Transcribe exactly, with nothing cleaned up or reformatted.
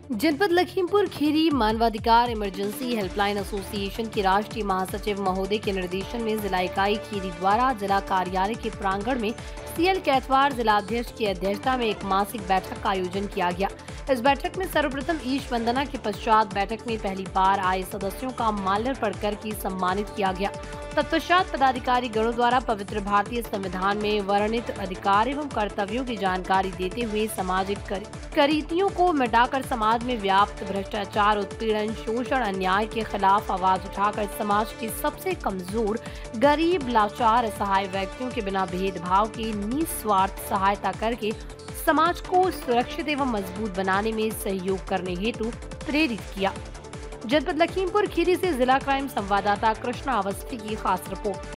जनपद लखीमपुर खीरी मानवाधिकार emergency helpline association के राष्ट्रीय महासचिव महोदय के निर्देशन में जिला इकाई खीरी द्वारा जिला कार्यालय के प्रांगण में सीएल कैथवार जिलाध्यक्ष की अध्यक्षता में एक मासिक बैठक का आयोजन किया गया। इस बैठक में सर्वप्रथम ईश वंदना के पश्चात बैठक में पहली बार आए सदस्यों का माल्यार्पण करके सम्मानित किया गया। तत्पश्चात पदाधिकारी गणों द्वारा पवित्र भारतीय संविधान में वर्णित अधिकार एवं कर्तव्यों की जानकारी देते हुए सामाजिक कुरीतियों को मिटाकर समाज में व्याप्त भ्रष्टाचार, उत्पीड़न, शोषण, अन्याय के खिलाफ आवाज उठाकर समाज के सबसे कमजोर, गरीब, लाचार, असहाय व्यक्तियों के बिना भेदभाव के निस्वार्थ सहायता करके समाज को सुरक्षित एवं मजबूत बनाने में सहयोग करने हेतु प्रेरित किया। जनपद लखीमपुर खीरी से जिला क्राइम संवाददाता कृष्णा अवस्थी की खास रिपोर्ट।